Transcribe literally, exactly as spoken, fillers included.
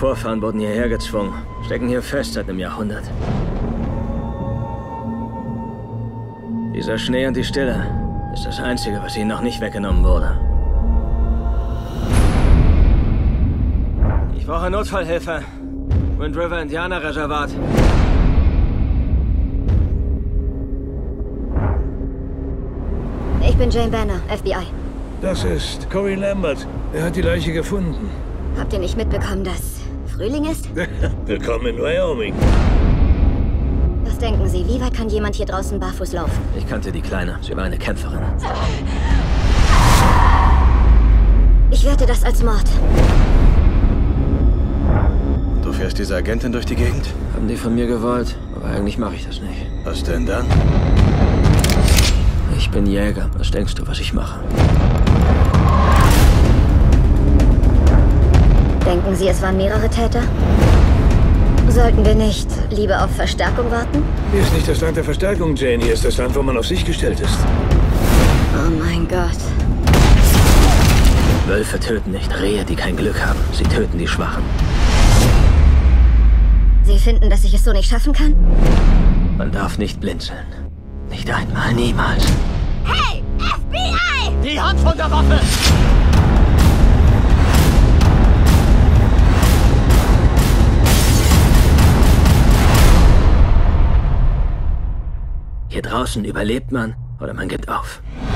Vorfahren wurden hierher gezwungen. Stecken hier fest seit einem Jahrhundert. Dieser Schnee und die Stille ist das Einzige, was ihnen noch nicht weggenommen wurde. Ich brauche Notfallhilfe. Wind River Indianerreservat. Ich bin Jane Banner, F B I. Das ist Corey Lambert. Er hat die Leiche gefunden. Habt ihr nicht mitbekommen, dass Frühling ist? Willkommen in Wyoming. Was denken Sie, wie weit kann jemand hier draußen barfuß laufen? Ich kannte die Kleine. Sie war eine Kämpferin. Ich werte das als Mord. Du fährst diese Agentin durch die Gegend? Haben die von mir gewollt, aber eigentlich mache ich das nicht. Was denn dann? Ich bin Jäger. Was denkst du, was ich mache? Denken Sie, es waren mehrere Täter? Sollten wir nicht lieber auf Verstärkung warten? Hier ist nicht das Land der Verstärkung, Jane. Hier ist das Land, wo man auf sich gestellt ist. Oh mein Gott. Wölfe töten nicht Rehe, die kein Glück haben. Sie töten die Schwachen. Sie finden, dass ich es so nicht schaffen kann? Man darf nicht blinzeln. Nicht einmal, niemals. Hey, F B I! Die Hand von der Waffe! Hier draußen überlebt man oder man gibt auf.